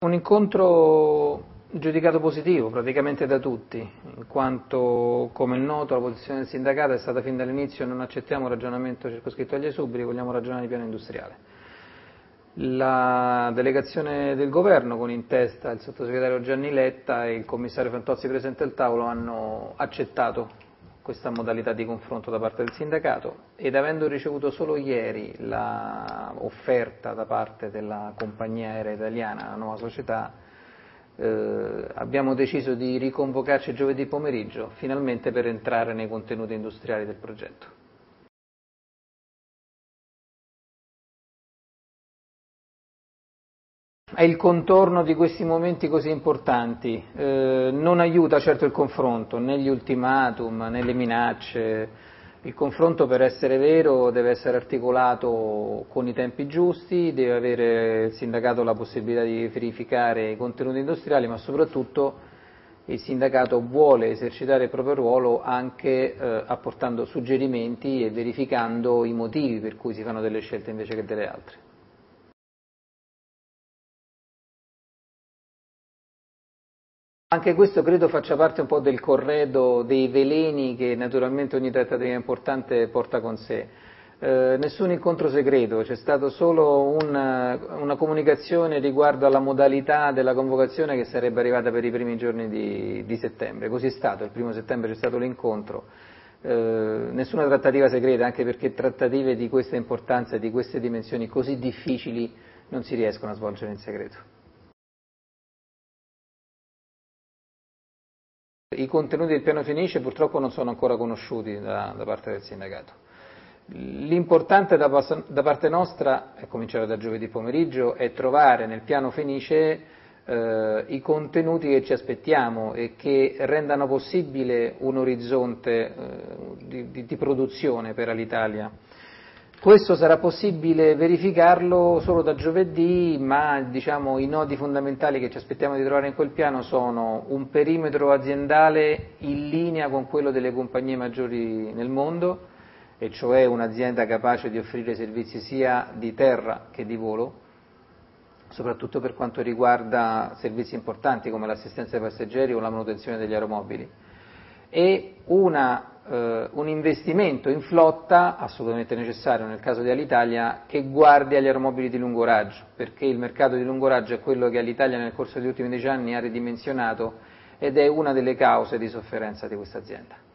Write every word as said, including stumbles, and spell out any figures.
Un incontro giudicato positivo praticamente da tutti, in quanto, come è noto, la posizione del sindacato è stata fin dall'inizio: non accettiamo un ragionamento circoscritto agli esuberi, vogliamo ragionare di piano industriale. La delegazione del governo, con in testa il sottosegretario Gianni Letta e il commissario Fantozzi presente al tavolo, hanno accettato questa modalità di confronto da parte del sindacato, ed avendo ricevuto solo ieri l'offerta da parte della compagnia aerea italiana, la nuova società, eh, abbiamo deciso di riconvocarci giovedì pomeriggio, finalmente, per entrare nei contenuti industriali del progetto. È il contorno di questi momenti così importanti, eh, non aiuta certo il confronto, né gli ultimatum, né le minacce. Il confronto, per essere vero, deve essere articolato con i tempi giusti, deve avere il sindacato la possibilità di verificare i contenuti industriali, ma soprattutto il sindacato vuole esercitare il proprio ruolo anche eh, apportando suggerimenti e verificando i motivi per cui si fanno delle scelte invece che delle altre. Anche questo credo faccia parte un po' del corredo dei veleni che naturalmente ogni trattativa importante porta con sé. Eh, nessun incontro segreto, c'è stata solo una, una comunicazione riguardo alla modalità della convocazione che sarebbe arrivata per i primi giorni di, di settembre. Così è stato, il primo settembre c'è stato l'incontro. Eh, nessuna trattativa segreta, anche perché trattative di questa importanza e di queste dimensioni così difficili non si riescono a svolgere in segreto. I contenuti del piano Fenice purtroppo non sono ancora conosciuti da, da parte del sindacato. L'importante da, da parte nostra, a cominciare da giovedì pomeriggio, è trovare nel piano Fenice eh, i contenuti che ci aspettiamo e che rendano possibile un orizzonte eh, di, di, di produzione per l'Italia. Questo sarà possibile verificarlo solo da giovedì, ma diciamo, i nodi fondamentali che ci aspettiamo di trovare in quel piano sono un perimetro aziendale in linea con quello delle compagnie maggiori nel mondo, e cioè un'azienda capace di offrire servizi sia di terra che di volo, soprattutto per quanto riguarda servizi importanti come l'assistenza ai passeggeri o la manutenzione degli aeromobili, e una Uh, un investimento in flotta assolutamente necessario nel caso di Alitalia, che guardi agli aeromobili di lungo raggio, perché il mercato di lungo raggio è quello che Alitalia nel corso degli ultimi dieci anni ha ridimensionato ed è una delle cause di sofferenza di questa azienda.